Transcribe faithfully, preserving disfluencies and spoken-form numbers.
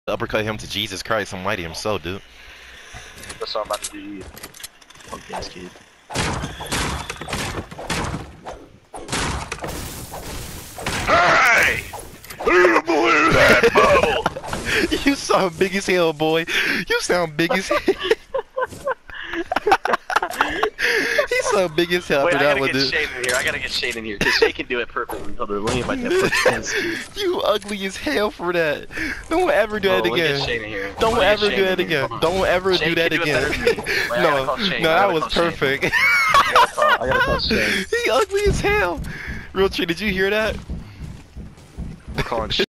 Uppercut him to Jesus Christ Almighty himself, dude. That's what I'm about to do to you. Punk ass kid. Hey! Who blew that bubble? You sound big as hell, boy. You sound big as hell. He sound big as hell Wait, for I that gotta one, get dude. Shane in here. I gotta get Shane in here because Shane can do it perfectly. Hold on, let me get my Netflix. You ugly as hell for that. Don't ever do that Oh, again. Get Shane in here. Don't Let me ever get do Shane that in here. again. Don't ever Shane do that can do it again. better than me. Wait, I gotta No, call Shane. no, I that gotta was call Shane. perfect. I gotta call, I gotta call Shane. He ugly as hell. Real tree, did you hear that? I'm calling Shane.